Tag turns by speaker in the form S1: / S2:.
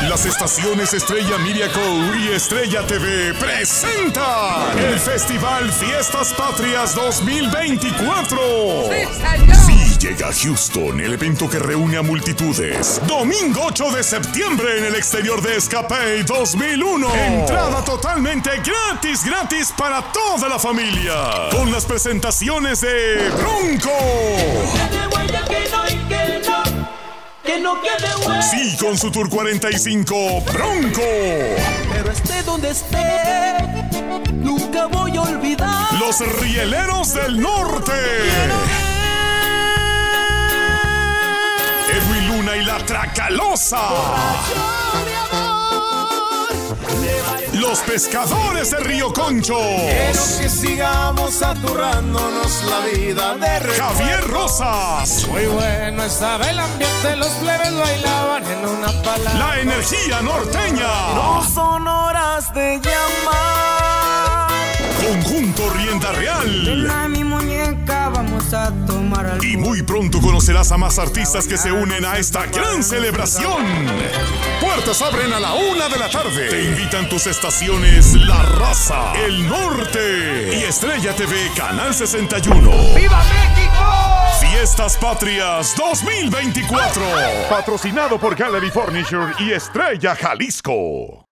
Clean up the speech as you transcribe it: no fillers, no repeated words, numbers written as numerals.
S1: Las estaciones Estrella Miracle y Estrella TV presentan el Festival Fiestas Patrias 2024. Sí, llega a Houston, el evento que reúne a multitudes. Domingo 8 de septiembre en el exterior de Escape 2001. Entrada totalmente gratis para toda la familia. Con las presentaciones de Bronco. Sí, con su Tour 45, Bronco.
S2: Pero esté donde esté, nunca voy a olvidar.
S1: Los Rieleros del Norte. Edwin Luna y la Tracalosa. Los Pescadores de Río Conchos.
S2: Quiero que sigamos aturrándonos la vida de recuerdo.
S1: Javier Rosas.
S3: Muy bueno estaba el ambiente, los plebes bailaban en una palabra.
S1: La Energía Norteña.
S2: No son horas de llamar.
S1: Conjunto Rienda Real.
S4: A mi muñeca vamos a tomar algo.
S1: Y muy pronto conocerás a más artistas que se unen a esta gran celebración. Puertas abren a la 1 de la tarde. Te invitan tus estaciones La Raza, El Norte y Estrella TV Canal 61.
S3: ¡Viva México!
S1: Fiestas Patrias 2024.
S5: Patrocinado por Gallery Furniture y Estrella Jalisco.